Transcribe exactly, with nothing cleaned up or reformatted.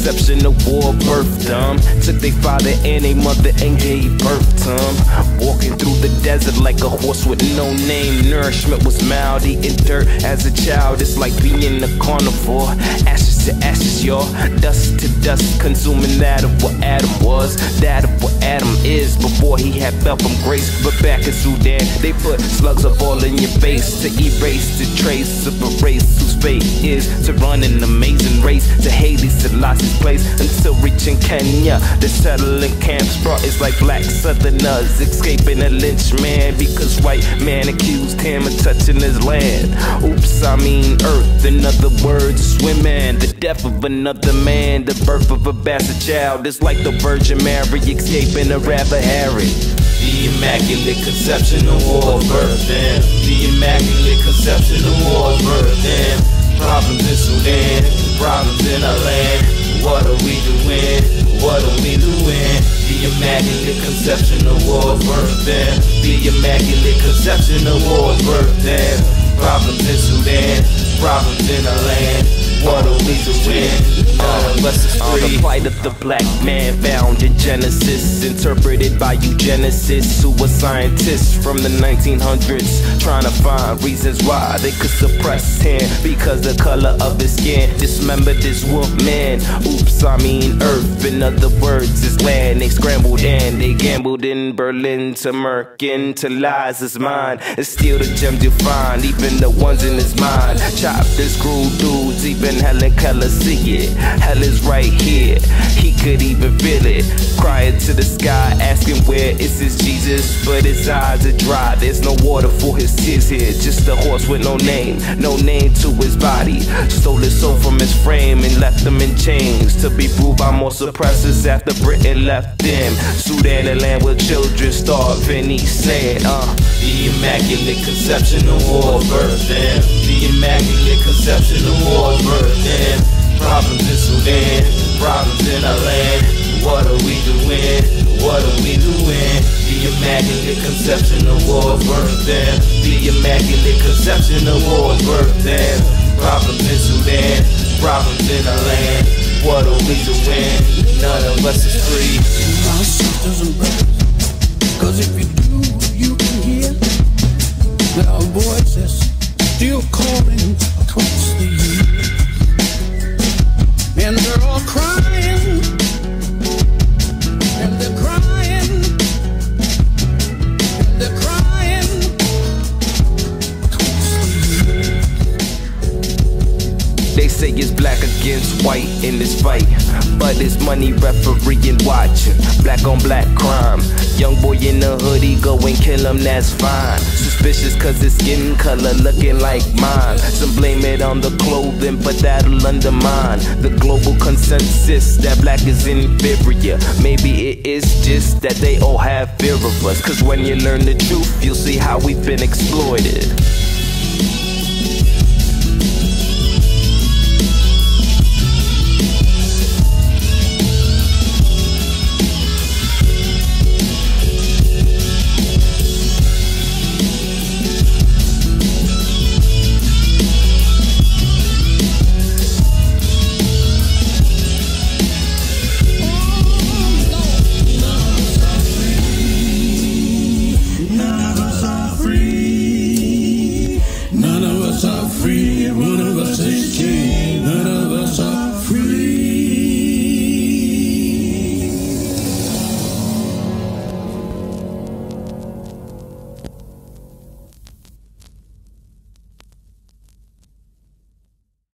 conception of war birthed them. Took their father and their mother and gave birth to them. Walking through the desert like a horse with no name. Nourishment was mild, eating dirt as a child. It's like being in a carnivore. Ashes to ashes, y'all. Dust to dust, consuming that of what Adam was, that of what Adam is before he had felt from grace. But back in Sudan, they put slugs of oil in your face to erase the trace of a race whose fate is to run an amazing race to Haile Selassie's place until reaching Kenya. The settling camps brought is like black southerners escaping a lynch man because white man accused him of touching his land. Oops, I mean earth, in other words, women. The death of another man, the birth of a bastard child is like the Virgin Mary escaping a Rather Harry. The Immaculate Conception of war birthed them. The Immaculate Conception of war birthed them. Problems in Sudan, problems in our land. What are we doing? What are we doing? The Immaculate Conception of war birthed them. The Immaculate Conception of war birthed them. Problems in Sudan, problems in our land. What are we doing? Uh, on the plight of the black man found in Genesis, interpreted by eugenicists who were scientists from the nineteen hundreds, trying to find reasons why they could suppress him because the color of his skin dismembered this woman. Oops, I mean earth, in other words, his land. They scrambled and they gambled in Berlin to mercantilize his mind and steal the gems you find, even the ones in his mind. Chopped and screwed dudes, even Helen Keller see it. Hell is right here, he could even feel it. Crying to the sky, asking where is his Jesus, but his eyes are dry, there's no water for his tears here. Just a horse with no name, no name to his body. Stole his soul from his frame and left him in chains to be ruled by more suppressors after Britain left him. Sudan, a land where children starve, and he said, uh the Immaculate Conception of war birthed them. The Immaculate Conception of war birthed them. Problems in Sudan, problems in our land. What are we doing? What are we doing? The Immaculate Conception of war birthed them. The Immaculate Conception of war birthed them. Problems in Sudan, problems in our land. What are we doing? None of us is free. My sisters and brothers, cause if you do, you can hear that our voices still calling across the years. And they're all crying, and they're crying, and they're crying across the years. They say it's black against white in this fight, but it's money refereeing watching. Black on black crime. Young boy in the hoodie, go and kill him, that's fine. Suspicious cause his skin color looking like mine. Some blame it on the clothing, but that'll undermine the global consensus that black is inferior. Maybe it is just that they all have fear of us, cause when you learn the truth, you'll see how we've been exploited.